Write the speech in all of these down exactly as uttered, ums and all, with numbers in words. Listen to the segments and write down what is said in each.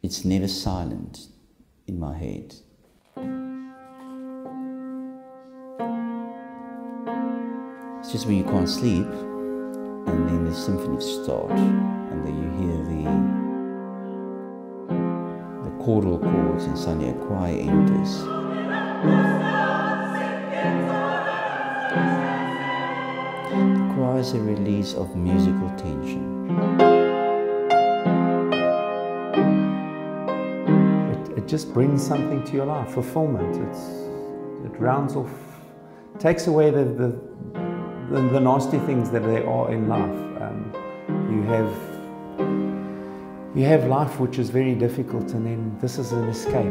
It's never silent in my head. It's just when you can't sleep, and then the symphony starts, and then you hear the, the choral chords, and suddenly a choir enters. The choir is a release of musical tension. It, it just brings something to your life, fulfillment. It's, it rounds off, takes away the, the, the, the nasty things that there are in life. Um, you have You have life which is very difficult, and then this is an escape.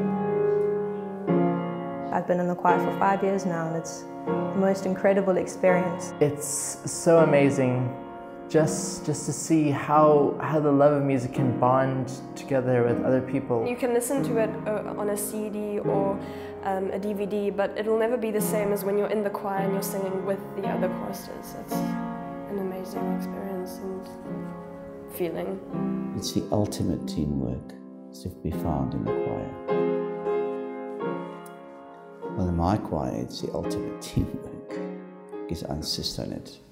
I've been in the choir for five years now, and it's the most incredible experience. It's so amazing just just to see how how the love of music can bond together with other people. You can listen to it uh, on a C D or um, a D V D, but it'll never be the same as when you're in the choir and you're singing with the other choristers. It's an amazing experience and feeling. It's the ultimate teamwork to be found in the choir. Well, in my choir, it's the ultimate teamwork because I insist on it.